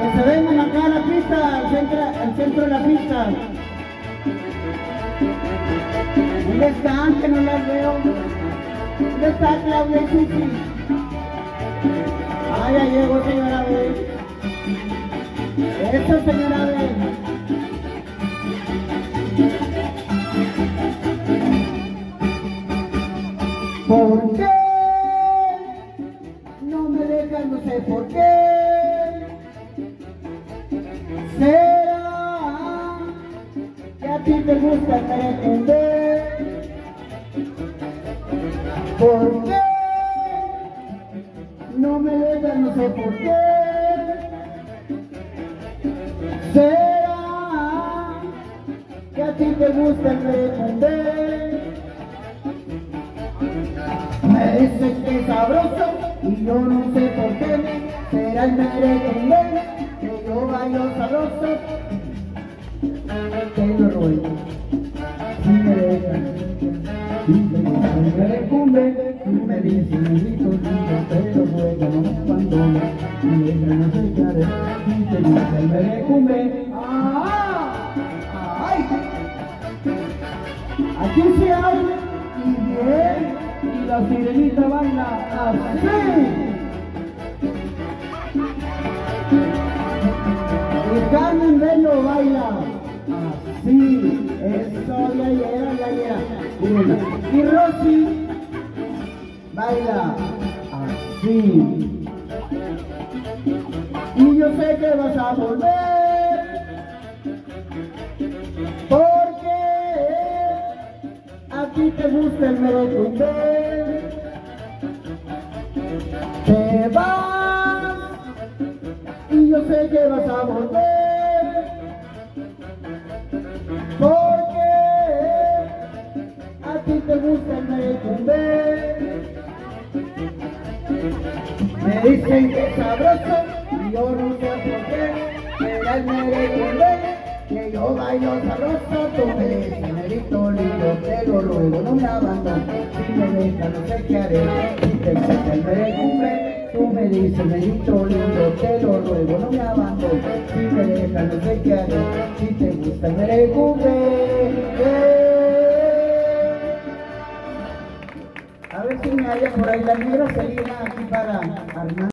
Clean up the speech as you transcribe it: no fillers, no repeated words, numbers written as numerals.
Que se vengan acá a la pista, al centro de la pista. ¿Dónde están? Que no las veo. ¿Dónde está Claudia y Susi? Ah, ya llegó señora B. Eso, señora B. ¿Por qué? No me dejan, no sé por qué. ¿Será que a ti te gusta entender? ¿Por qué? No me dejan, no sé por qué. ¿Será que a ti te gusta entender? Me dicen que es sabroso y yo no sé por qué. Será el merengue que yo bailo sabroso. Te lo ruego, si me dejan, si me gusta el merengue, tú me dices, me grito, te lo ruego, no me abandones, me dejan acercar, si te gusta el merengue. ¡Ay! Aquí se habla y bien. Y la sirenita baila así. Y Carmen Bello baila así. Eso, ya llega. Y Rosy baila así. Y yo sé que vas a volver, porque a ti te gusta el merengue. Te vas y yo sé que vas a volver, porque a ti te gusta el merengue. Me dicen que es sabroso y yo no sé por qué. Será el merengue que yo bailo sabroso. Tú me dices, negrito lindo, te lo ruego, no me abandones. Si me dejas, no sé qué haré. Si te gusta el merengue, tú me dices, negrito lindo, te lo ruego, no me abandones. Si me dejas, no sé qué haré. Si te gusta el merengue. A ver si me haya por ahí la negra, se viene aquí para Armando.